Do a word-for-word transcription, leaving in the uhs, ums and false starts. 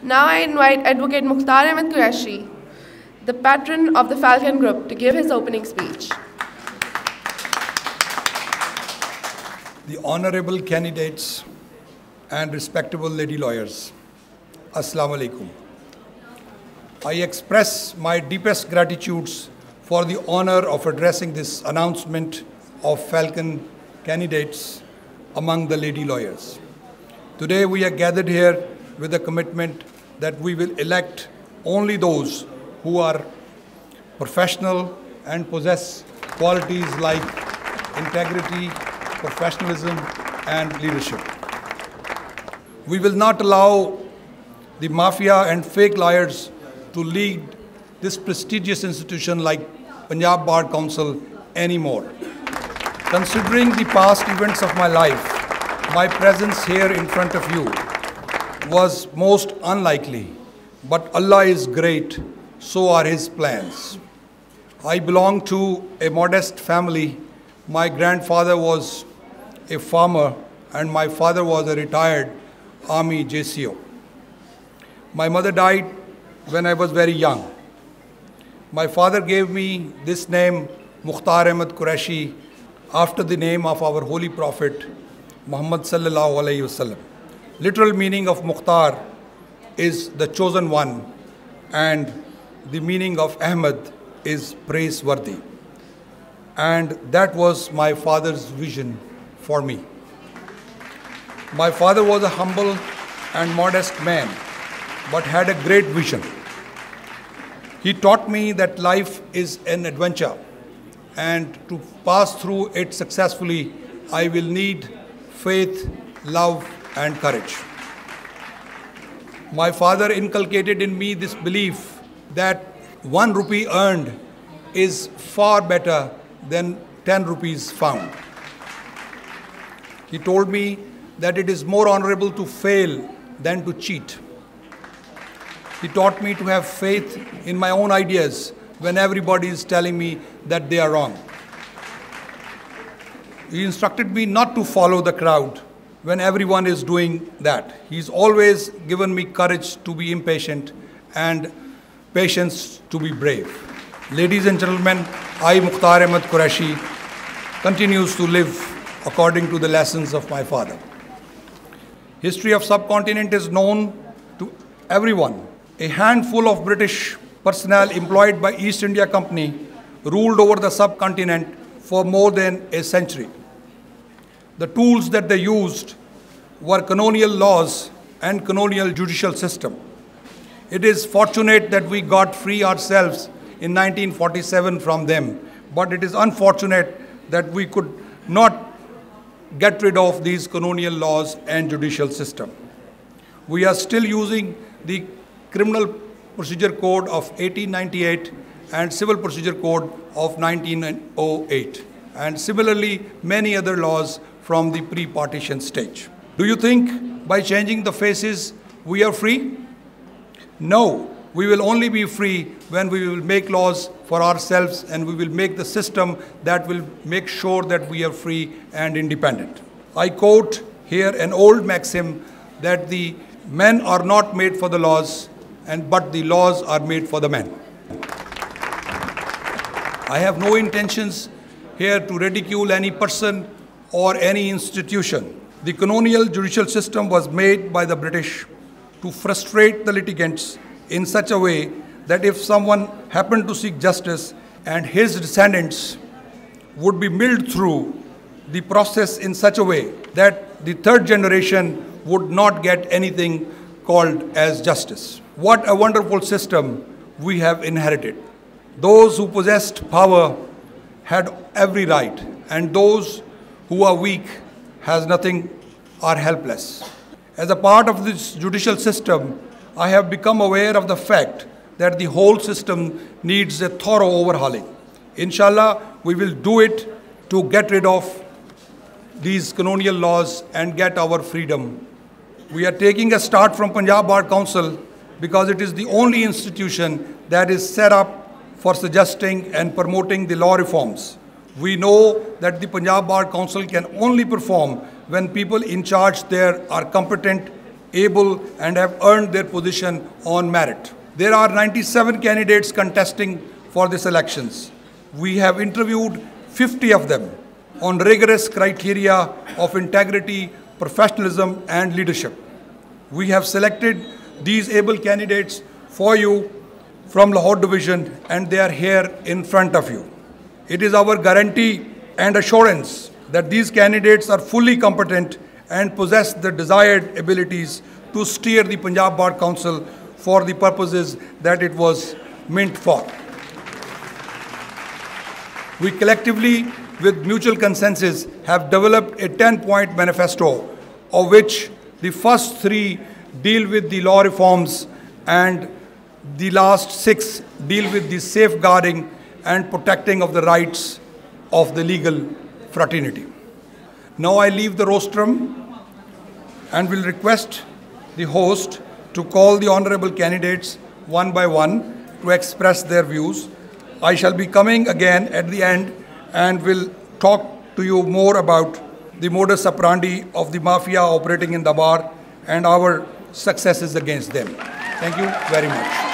Now I invite Advocate Mukhtar Qureshi, the patron of the Falcon Group, to give his opening speech. The honorable candidates and respectable lady lawyers, Assalamu alaikum. I express my deepest gratitudes for the honor of addressing this announcement of Falcon candidates among the lady lawyers. Today we are gathered here with a commitment that we will elect only those who are professional and possess qualities like integrity, professionalism, and leadership. We will not allow the mafia and fake lawyers to lead this prestigious institution like Punjab Bar Council anymore. Considering the past events of my life, my presence here in front of you was most unlikely, but Allah is great, so are His plans. I belong to a modest family. My grandfather was a farmer and my father was a retired Army J C O. My mother died when I was very young. My father gave me this name, Mukhtar Qureshi, after the name of our holy prophet, Muhammad sallallahu alayhi wasallam. Literal meaning of Mukhtar is the chosen one, and the meaning of Ahmed is praiseworthy. And that was my father's vision for me. My father was a humble and modest man, but had a great vision. He taught me that life is an adventure, and to pass through it successfully, I will need faith, love, and courage. My father inculcated in me this belief that one rupee earned is far better than ten rupees found. He told me that it is more honorable to fail than to cheat. He taught me to have faith in my own ideas when everybody is telling me that they are wrong. He instructed me not to follow the crowd when everyone is doing that. He's always given me courage to be impatient and patience to be brave. Ladies and gentlemen, I, Mukhtar Qureshi, continues to live according to the lessons of my father. History of subcontinent is known to everyone. A handful of British personnel employed by East India Company ruled over the subcontinent for more than a century. The tools that they used were colonial laws and colonial judicial system. It is fortunate that we got free ourselves in nineteen forty-seven from them, but it is unfortunate that we could not get rid of these colonial laws and judicial system. We are still using the Criminal Procedure Code of eighteen ninety-eight and Civil Procedure Code of nineteen oh eight, and similarly many other laws from the pre-partition stage. Do you think by changing the faces we are free? No, we will only be free when we will make laws for ourselves, and we will make the system that will make sure that we are free and independent. I quote here an old maxim that the men are not made for the laws, and but the laws are made for the men. I have no intentions here to ridicule any person or any institution. The colonial judicial system was made by the British to frustrate the litigants in such a way that if someone happened to seek justice and his descendants would be milled through the process in such a way that the third generation would not get anything called as justice. What a wonderful system we have inherited. Those who possessed power had every right, and those who are weak has nothing, are helpless. As a part of this judicial system, I have become aware of the fact that the whole system needs a thorough overhauling. Inshallah, we will do it to get rid of these colonial laws and get our freedom. We are taking a start from Punjab Bar Council because it is the only institution that is set up for suggesting and promoting the law reforms. We know that the Punjab Bar Council can only perform when people in charge there are competent, able, and have earned their position on merit. There are ninety-seven candidates contesting for these elections. We have interviewed fifty of them on rigorous criteria of integrity, professionalism, and leadership. We have selected these able candidates for you from Lahore Division, and they are here in front of you. It is our guarantee and assurance that these candidates are fully competent and possess the desired abilities to steer the Punjab Bar Council for the purposes that it was meant for. We collectively, with mutual consensus, have developed a ten-point manifesto, of which the first three deal with the law reforms and the last six deal with the safeguarding and protecting of the rights of the legal fraternity. Now I leave the rostrum and will request the host to call the honorable candidates one by one to express their views. I shall be coming again at the end and will talk to you more about the modus operandi of the mafia operating in the bar and our successes against them. Thank you very much.